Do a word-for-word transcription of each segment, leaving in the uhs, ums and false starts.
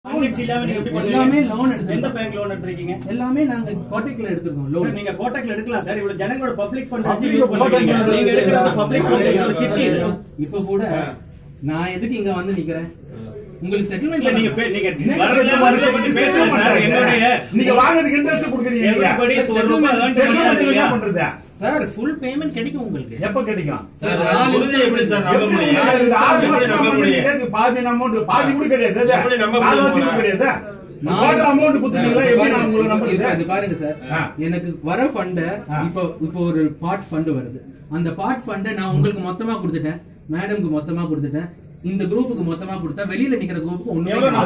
எல்லாமே லோன் எடுத்து எந்த பேங்க் லோன் எடுத்துறீங்க? எல்லாமே நாங்க கோட்டக்ல எடுத்துறோம் லோன். நீங்க கோட்டக்ல எடுக்கலாம் சார். இவ்வளவு ஜனங்களோட பப்ளிக் ஃபண்ட் வச்சு யூஸ் பண்றீங்க. நீங்க எடுக்கிற பப்ளிக் ஃபண்ட் ஒரு சிட்டி இது. இப்போ கூட நான் எதுக்கு இங்க வந்து நிக்கிறேன்? உங்களுக்கு செட்டில்மென்ட் நீங்க நீங்க வரல வரல பத்தி பேசல சார். என்னோட நீங்க வாங்குறதுக்கு இன்ட்ரஸ்ட் கொடுக்குறீங்க. எவரிபடி ஒரு ரூபாய் ஏர்ன் பண்றீங்க சார். ஃபுல் பேமெண்ட் கிடைக்கும் உங்களுக்கு. எப்ப கிடைக்கும் சார்? உறுதி எப்படி சார் நம்ப முடியும்? ஆறு மாசம் நம்ப முடியும். பாதி அமௌண்ட் பாதி கூட கிடையாது. எப்படி நம்ப முடியும்? கிடையாது. நான் அமௌண்ட் குடுத்தீங்களா? எப்படி நான் உங்களுக்கு நம்புறது? இது பாருங்க சார். எனக்கு வர ஃபண்ட் இப்போ இப்போ ஒரு பார்ட் ஃபண்ட் வருது. அந்த பார்ட் ஃபண்ட் நான் உங்களுக்கு மொத்தமா கொடுத்துட்டேன். மேடம்க்கு மொத்தமா கொடுத்துட்டேன். இந்த குரூப்புக்கு மொத்தமா கொடுத்தா வெளியில நிக்கிற குரூப்புக்கு ஒண்ணுமே மொத்தமா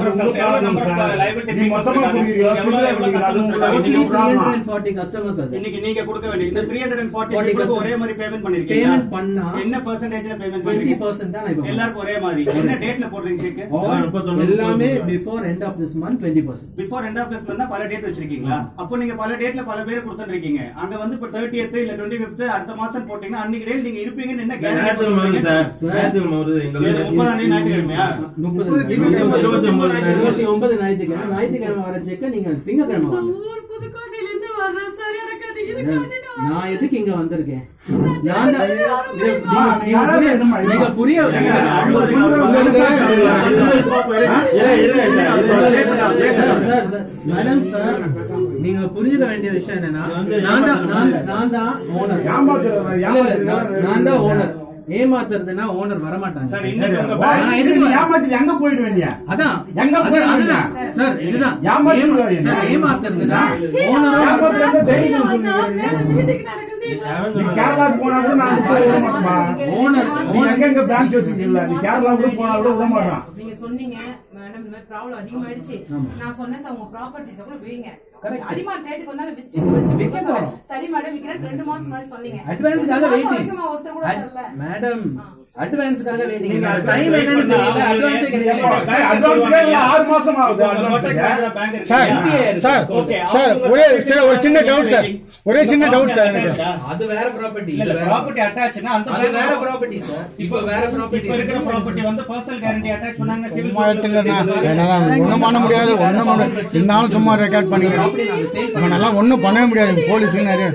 கொடுக்குறீங்க. கஸ்டமர்ஸ் அது இன்னைக்கு நீங்க கொடுக்க வேண்டியது இந்த மூன்று நாற்பது ஒரே மாதிரி பேமெண்ட் பண்ணிருக்கீங்க. பேமெண்ட் பண்ணா என்ன பெர்சன்டேஜ்ல பேமெண்ட் பண்றீங்க? இருபது பர்சன்ட் தான் இப்போ எல்லாருக்கும் ஒரே மாதிரி. என்ன டேட்ல போடுறீங்க செக்? எல்லாமே before end of this month இருபது percent. Before end of this month தான் பல டேட் வச்சிருக்கீங்களா? அப்போ நீங்க பல டேட்ல பல பேர் கொடுத்துட்டு இருக்கீங்க. அங்க வந்து இப்ப முப்பதாம் இல்ல இருபத்தி ஐந்தாம் அடுத்த மாசம் போட்டீங்கன்னா அன்னைக்கு டேட் நீங்க இருப்பீங்கன்னு என்ன கேரண்டி வருது சார்? நேத்து வருது எங்களுக்கு இருபத்தி ஒன்பது ஞாயிற்றுக்கிழமை ஞாயிற்றுக்கிழமை வர செக்க நீங்க திங்கக்கிழமை வாங்க. நான் எதுக்கு இங்க வந்திருக்கேன்? நீங்க புரிய மேடம் சார், நீங்க புரிஞ்சுக்க வேண்டிய விஷயம் என்னன்னா நான் தான் ஓனர். நான் தான் ஓனர். ஏமாத்துறதுன்னா ஓனர் வரமாட்டாங்க. எங்க போயிடுவேன்? அதான் அதுதான் சார். இதுதான் ஏமாத்துறதுன்னா ஓனர் கேரளா போனா கூட ஓனர் எங்க பிரான்ச் வச்சிருக்கீங்களா? நீ கேரளா கூட போனா கூட விட மாட்டான். நீங்க சொன்னீங்க மேடம் இந்த ப்ராப்ளம் அதிகமாயிடுச்சு. நான் சொன்னேன் சார் உங்க ப்ராப்பர்ட்டிஸ் கூட வீங்க அடிமார்ட் ரேட்டுக்கு வந்தாங்க விச்சு வச்சு விக்க சரி மேடம் விக்கிறேன் ரெண்டு மாசம் முன்னாடி சொன்னீங்க. அட்வான்ஸ்க்காக வெயிட்டிங் ஒருத்தர் கூட வரல மேடம். அட்வான்ஸ்க்காக வெயிட்டிங். டைம் என்னன்னு தெரியல. அட்வான்ஸ் கிடைக்கல. அட்வான்ஸ்க்கு ஆறு மாசம் ஆகுது. சார் சார் சார் ஒரே ஒரு சின்ன டவுட் சார். ஒரே சின்ன டவுட் சார். அது வேற ப்ராப்பர்ட்டி. இல்ல ப்ராப்பர்ட்டி அட்டாச்னா அந்த வேற ப்ராப்பர்ட்டி சார். இப்போ வேற ப்ராப்பர்ட்டி இருக்கிற ப்ராப்பர்ட்டி வந்து பர்சனல் கேரண்டி அட்டாச் பண்ணாங்க. சிவில் ஒண்ணும் பண்ண முடியாது. ஒண்ணும் பண்ண சின்னாலும் சும்மா ரெக்கார்ட் பண்ணிக்கிறோம். இவனெல்லாம் ஒண்ணும் பண்ணவே முடியாது. போலீஸ்னாரு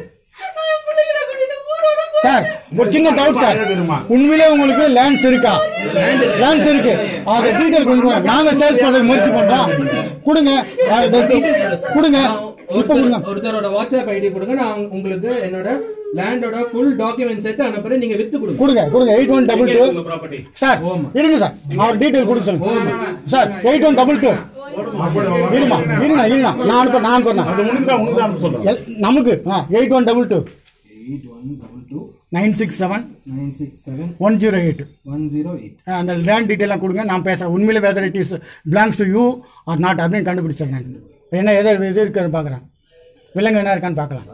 சார். ஒரு சின்ன டவுட் சார். உண்மையிலே உங்களுக்கு லேண்ட்ஸ் இருக்கா? லேண்ட்ஸ் இருக்கு. அத டீடைல் கொடுங்க. நாங்க சேல்ஸ் பண்ற முயற்சி பண்றோம். கொடுங்க கொடுங்க. இப்ப கொடுங்க. ஒருத்தரோட வாட்ஸ்அப் ஐடி கொடுங்க. நான் உங்களுக்கு என்னோட லேண்டோட ஃபுல் டாக்குமெண்ட் செட் அனுப்புறேன். நீங்க வித்து கொடுங்க. கொடுங்க கொடுங்க. Eight one double two sir இருங்க சார். அவர் டீடைல் கொடுங்க சார். எயிட் ஒன் டபுள் டூ இருமா இருங்க இருங்க. நான் அனுப்ப நான் அனுப்புறேன் நமக்கு eight one double two eight one double two nine six seven nine six seven one zero eight one zero eight அந்த லேண்ட் டீட்டெயிலாம் கொடுங்க. நான் பேசுறேன். உண்மையிலே whether it is belongs to you or not அப்படின்னு கண்டுபிடிச்சேன். நான் என்ன எது எது இருக்குன்னு பாக்குறேன். விலங்கு என்ன இருக்கான்னு பாக்கலாம்.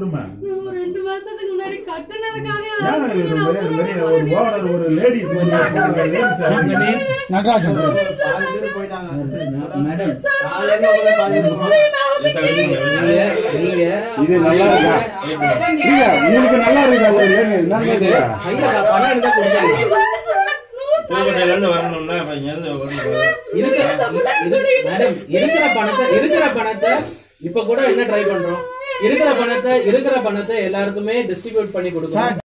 நடராஜன் இது நல்லா இருக்கா? உங்களுக்கு நல்லா இருக்கா? இருக்கிற பணத்தை இருக்கிற பணத்தை இப்ப கூட என்ன ட்ரை பண்றோம்? இருக்கிற பணத்தை இருக்கிற பணத்தை எல்லாருக்குமே டிஸ்ட்ரிபியூட் பண்ணி கொடுக்கணும்.